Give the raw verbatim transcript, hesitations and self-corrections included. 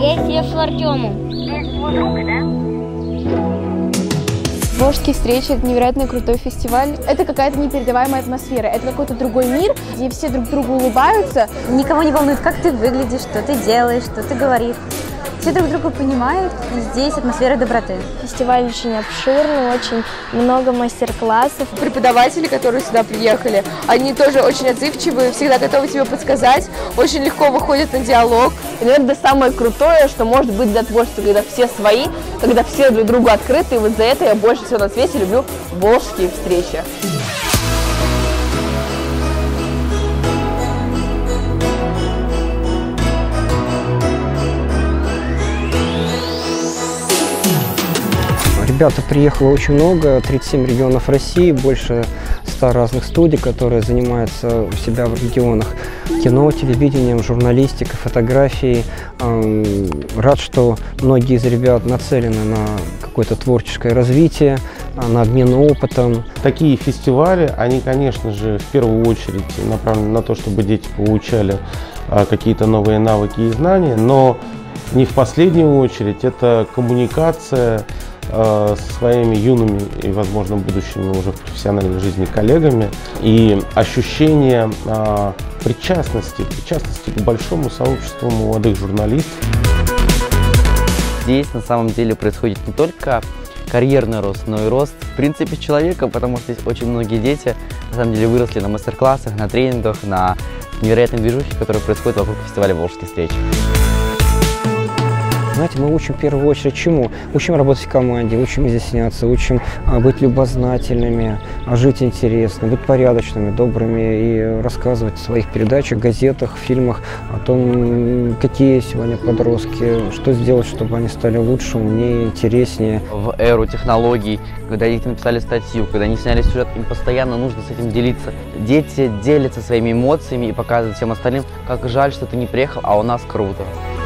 Привет, я с Артемом. Волжские встречи – это невероятно крутой фестиваль. Это какая-то непередаваемая атмосфера. Это какой-то другой мир, где все друг другу улыбаются. Никого не волнует, как ты выглядишь, что ты делаешь, что ты говоришь. Все друг друга понимают, и здесь атмосфера доброты. Фестиваль очень обширный, очень много мастер-классов. Преподаватели, которые сюда приехали, они тоже очень отзывчивые, всегда готовы тебе подсказать, очень легко выходят на диалог. И, наверное, самое крутое, что может быть для творчества, когда все свои, когда все друг другу открыты. И вот за это я больше всего на свете люблю волжские встречи. Ребята приехало очень много, тридцать семь регионов России, больше ста разных студий, которые занимаются у себя в регионах кино, телевидением, журналистикой, фотографией. Рад, что многие из ребят нацелены на какое-то творческое развитие, на обмен опытом. Такие фестивали, они, конечно же, в первую очередь направлены на то, чтобы дети получали какие-то новые навыки и знания, но не в последнюю очередь это коммуникация со своими юными и, возможно, будущими уже в профессиональной жизни коллегами и ощущение а, причастности, причастности к большому сообществу молодых журналистов. Здесь на самом деле происходит не только карьерный рост, но и рост, в принципе, человека, потому что здесь очень многие дети на самом деле выросли на мастер-классах, на тренингах, на невероятной движухе, которая происходит вокруг фестиваля «Волжские встречи». Знаете, мы учим в первую очередь чему? Учим работать в команде, учим изъясняться, учим а, быть любознательными, а, жить интересно, быть порядочными, добрыми и рассказывать в своих передачах, газетах, фильмах о том, какие сегодня подростки, что сделать, чтобы они стали лучше, умнее, интереснее. В эру технологий, когда дети написали статью, когда они сняли сюжет, им постоянно нужно с этим делиться. Дети делятся своими эмоциями и показывают всем остальным, как жаль, что ты не приехал, а у нас круто.